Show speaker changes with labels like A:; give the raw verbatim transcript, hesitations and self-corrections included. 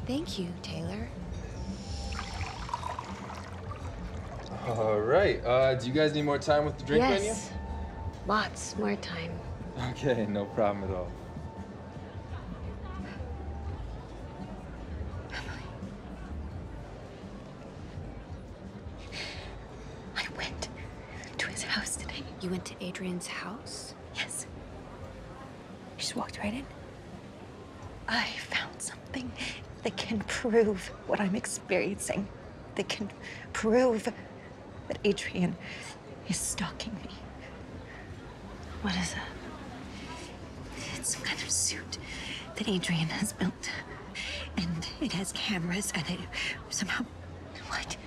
A: Thank you, Taylor.
B: All right. Uh, do you guys need more time with the drink menu?
A: Yes. Lots more time.
B: Okay, no problem at all.
C: I went to his house today.
A: You went to Adrian's house?
C: Yes. I just walked right in. I found something that can prove what I'm experiencing. That can prove that Adrian is stalking me.
A: What is it?
C: It's some kind of suit that Adrian has built. And it has cameras and it somehow... What?